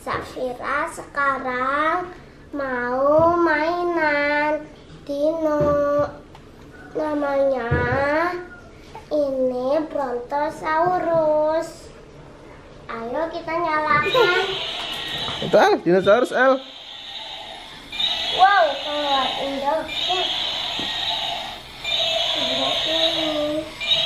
Zafira sekarang mau mainan dino. Namanya ini Brontosaurus. Ayo kita nyalakan. Itu Al, dinosaurus Al. Wow, keluar induknya. Ini.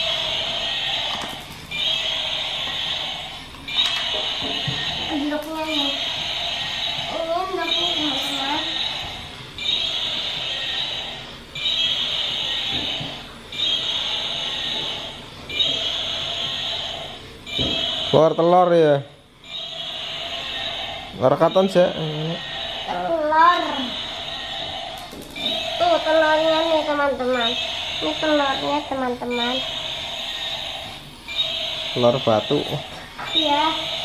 Induknya nih. Ini induknya teman-teman. Keluar telur ya. Telur katon sih. Telur. Tuh telurnya nih teman-teman. Ini telurnya teman-teman. Telur batu. Iya.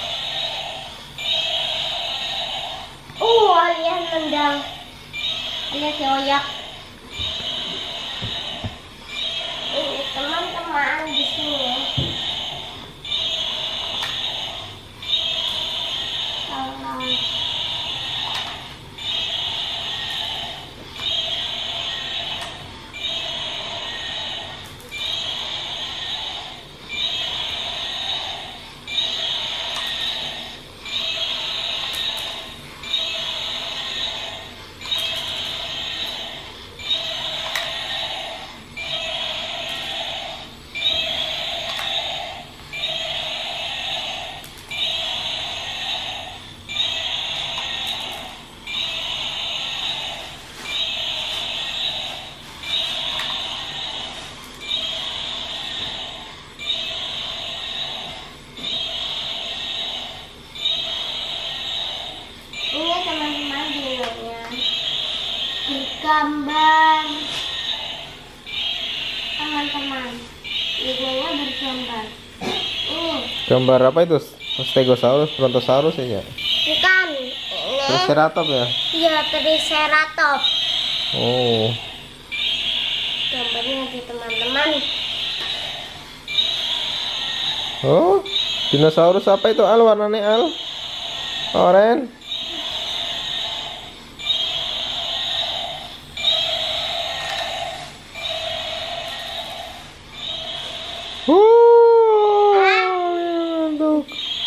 Alias nendang. Alias yoyak. Ini teman-teman di sini. Ini teman-teman dinonya bergambar. Teman-teman, dinonya bergambar. Ini Gambar apa itu? Stegosaurus, Brontosaurus ya? bukan. Ini Triceratops ya? ya Triceratops. Oh. Gambarnya di teman-teman. Oh, dinosaurus apa itu Al? Warnanya Al? Oranye. Mantap.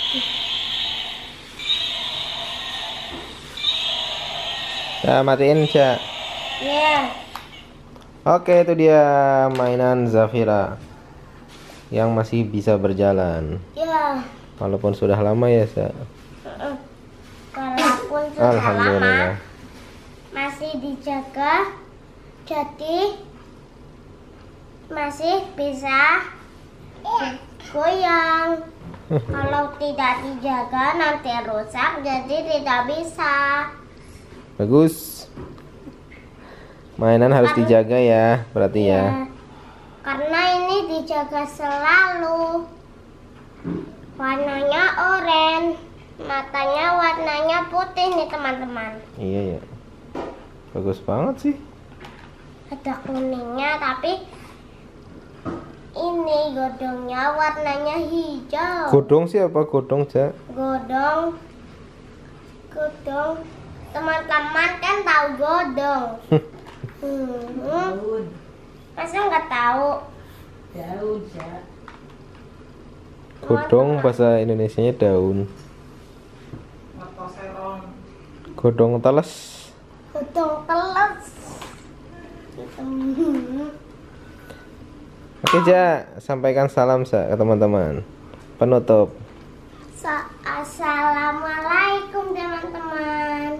Ya, matiin, Cak. Ya, Oke, itu dia mainan Zafira yang masih bisa berjalan. ya. Walaupun sudah lama ya, Cak. Walaupun sudah lama Alhamdulillah. masih dijaga, jadi masih bisa goyang. Kalau tidak dijaga nanti rusak, jadi tidak bisa. Bagus. Mainan harus dijaga ya, berarti ya. Ya, karena ini dijaga selalu. Warnanya oranye, matanya warnanya putih nih teman-teman. Iya ya. Bagus banget sih. Ada kuningnya, tapi ini godongnya warnanya hijau. Godong siapa? Godong, Cak. Godong, teman-teman kan tahu godong. Masa nggak tahu? Godong bahasa Indonesianya daun. Godong teles. Godong teles. Oke, Cak. Sampaikan salam, Cak, ke teman-teman. Penutup. Assalamualaikum teman-teman.